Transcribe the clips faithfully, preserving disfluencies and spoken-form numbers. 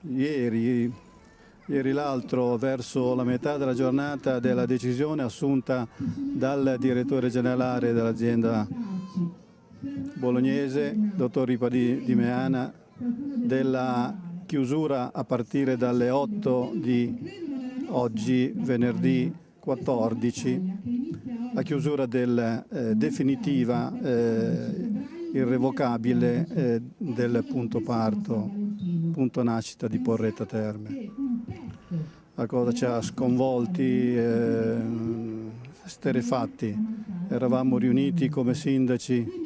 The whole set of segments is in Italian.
ieri, ieri l'altro, verso la metà della giornata della decisione assunta dal direttore generale dell'azienda bolognese, dottor Ripadì di Meana, della chiusura a partire dalle otto di oggi, venerdì quattordici, la chiusura del, eh, definitiva, eh, irrevocabile eh, del punto parto, punto nascita di Porretta Terme. La cosa ci ha sconvolti, eh, sterefatti. Eravamo riuniti come sindaci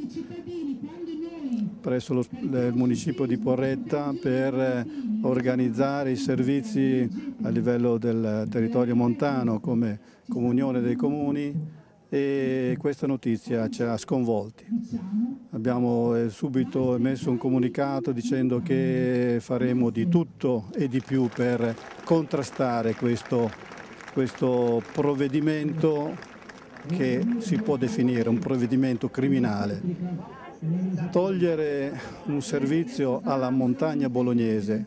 presso lo, il municipio di Porretta per organizzare i servizi a livello del territorio montano come comunione dei comuni, e questa notizia ci ha sconvolti. Abbiamo subito emesso un comunicato dicendo che faremo di tutto e di più per contrastare questo, questo provvedimento che si può definire un provvedimento criminale. Togliere un servizio alla montagna bolognese,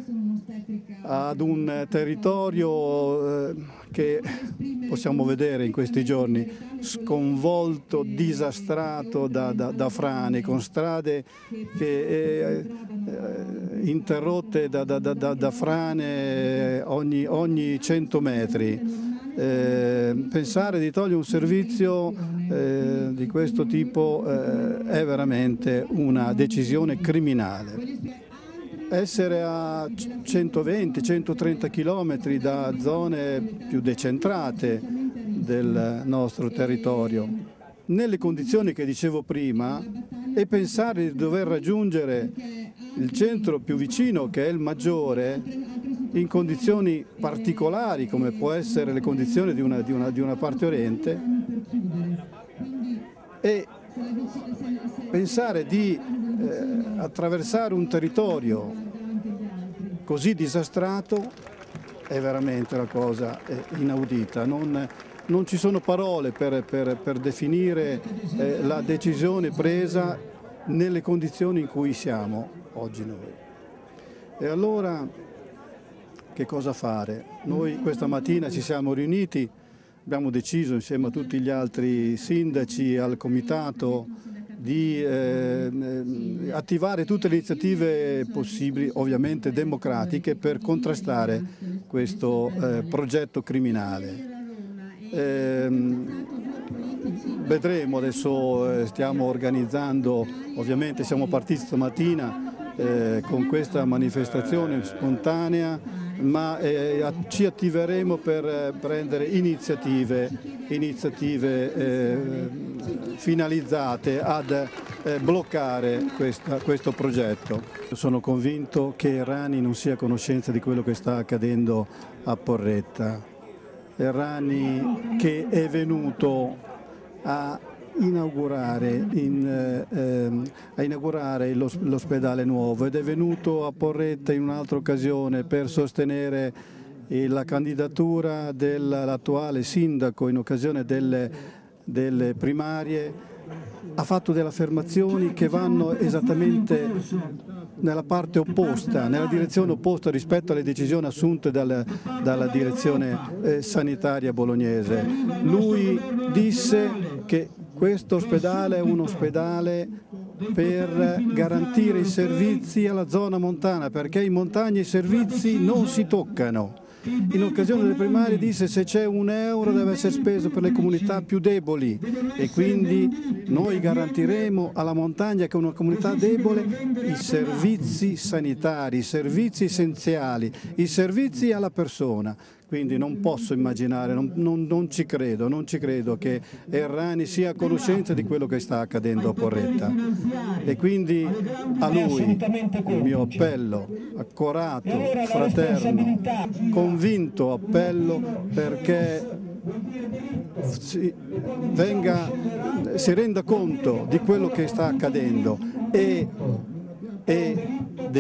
ad un territorio eh, che possiamo vedere in questi giorni sconvolto, disastrato da, da, da frane, con strade che, eh, eh, interrotte da, da, da, da frane ogni, ogni cento metri. Eh, pensare di togliere un servizio eh, di questo tipo eh, è veramente una decisione criminale. Essere a centoventi centotrenta chilometri da zone più decentrate del nostro territorio, nelle condizioni che dicevo prima, e pensare di dover raggiungere il centro più vicino, che è il Maggiore, in condizioni particolari come può essere le condizioni di una, di una, di una partoriente, e pensare di eh, attraversare un territorio così disastrato è veramente una cosa eh, inaudita. Non, non ci sono parole per, per, per definire eh, la decisione presa nelle condizioni in cui siamo oggi noi. E allora che cosa fare? Noi questa mattina ci siamo riuniti, abbiamo deciso insieme a tutti gli altri sindaci e al comitato di eh, attivare tutte le iniziative possibili, ovviamente democratiche, per contrastare questo eh, progetto criminale. Eh, vedremo, adesso stiamo organizzando, ovviamente siamo partiti stamattina eh, con questa manifestazione spontanea, ma eh, ci attiveremo per eh, prendere iniziative, iniziative eh, finalizzate ad eh, bloccare questa, questo progetto. Sono convinto che Errani non sia a conoscenza di quello che sta accadendo a Porretta. Errani che è venuto a inaugurare, in, eh, a inaugurare l'ospedale nuovo, ed è venuto a Porretta in un'altra occasione per sostenere la candidatura dell'attuale sindaco in occasione delle, delle primarie. Ha fatto delle affermazioni che vanno esattamente nella parte opposta, nella direzione opposta rispetto alle decisioni assunte dal, dalla direzione eh, sanitaria bolognese. Lui disse che questo ospedale è un ospedale per garantire i servizi alla zona montana, perché in montagna i servizi non si toccano. In occasione delle primarie disse se c'è un euro deve essere speso per le comunità più deboli, e quindi noi garantiremo alla montagna, che è una comunità debole, i servizi sanitari, i servizi essenziali, i servizi alla persona. Quindi non posso immaginare, non, non, non ci credo, non ci credo che Errani sia a conoscenza di quello che sta accadendo a Porretta. E quindi a lui il mio appello accorato, fraterno, convinto appello perché si, venga, si renda conto di quello che sta accadendo e, e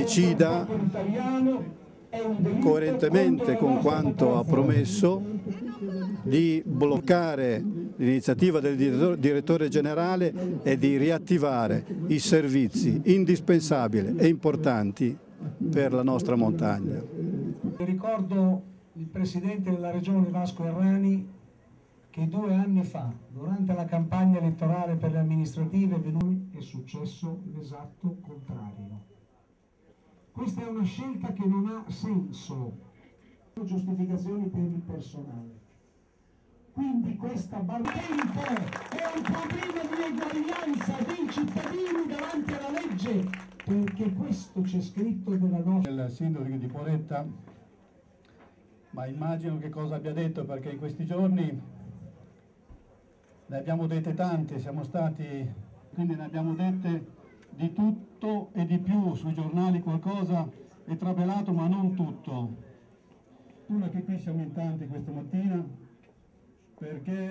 decida coerentemente con quanto ha promesso di bloccare l'iniziativa del direttore generale e di riattivare i servizi indispensabili e importanti per la nostra montagna. Ricordo il Presidente della Regione Vasco Errani che due anni fa, durante la campagna elettorale per le amministrative, è successo l'esatto contrario. Questa è una scelta che non ha senso, giustificazioni per il personale. Quindi questa tempo è un problema di eguaglianza dei cittadini davanti alla legge, perché questo c'è scritto nella nostra... Il sindaco di Poretta, ma immagino che cosa abbia detto, perché in questi giorni ne abbiamo dette tante, siamo stati, quindi ne abbiamo dette di tutto e di più, sui giornali qualcosa è trapelato, ma non tutto. Una che qui siamo in tanti questa mattina, perché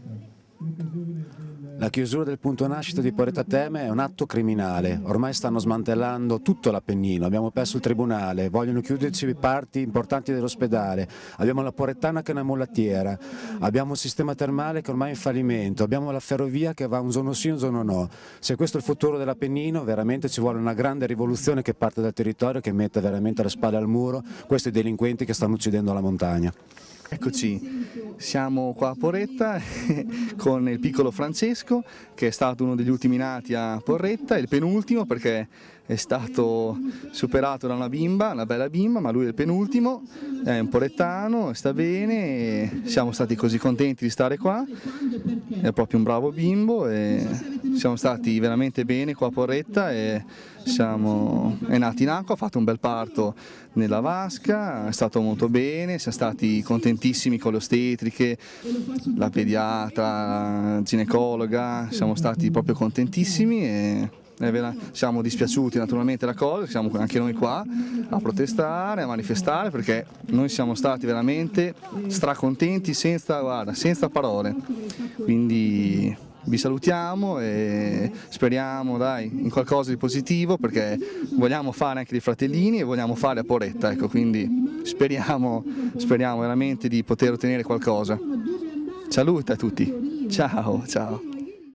la chiusura del punto nascita di Poretta Terme è un atto criminale, ormai stanno smantellando tutto l'Appennino, abbiamo perso il tribunale, vogliono chiuderci parti importanti dell'ospedale, abbiamo la Porettana che è una mulattiera, abbiamo un sistema termale che ormai è in fallimento, abbiamo la ferrovia che va un giorno sì un giorno no. Se questo è il futuro dell'Appennino, veramente ci vuole una grande rivoluzione che parte dal territorio, che metta veramente le spalle al muro questi delinquenti che stanno uccidendo la montagna. Eccoci, siamo qua a Poretta con il piccolo Francesco, che è stato uno degli ultimi nati a Poretta, il penultimo perché è stato superato da una bimba, una bella bimba, ma lui è il penultimo, è un porettano, sta bene, e siamo stati così contenti di stare qua, è proprio un bravo bimbo e siamo stati veramente bene qua a Poretta e siamo, è nato in acqua, ha fatto un bel parto nella vasca, è stato molto bene, siamo stati contentissimi con le ostetriche, la pediatra, la ginecologa, siamo stati proprio contentissimi e siamo dispiaciuti naturalmente la cosa, siamo anche noi qua a protestare, a manifestare, perché noi siamo stati veramente stracontenti senza, guarda, senza parole, quindi vi salutiamo e speriamo dai, in qualcosa di positivo, perché vogliamo fare anche dei fratellini e vogliamo fare a Poretta, ecco, quindi speriamo, speriamo veramente di poter ottenere qualcosa. Salute a tutti, ciao, ciao.